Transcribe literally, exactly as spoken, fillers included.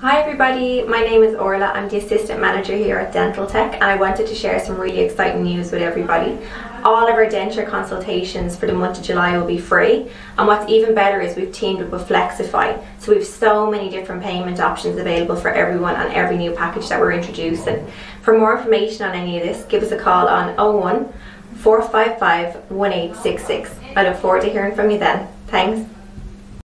Hi everybody, my name is Orla. I'm the assistant manager here at Dental Tech, and I wanted to share some really exciting news with everybody. All of our denture consultations for the month of July will be free, and what's even better is we've teamed up with Flexify, so we have so many different payment options available for everyone on every new package that we're introducing. For more information on any of this, give us a call on oh one, four five five, one eight six six. I look forward to hearing from you then. Thanks.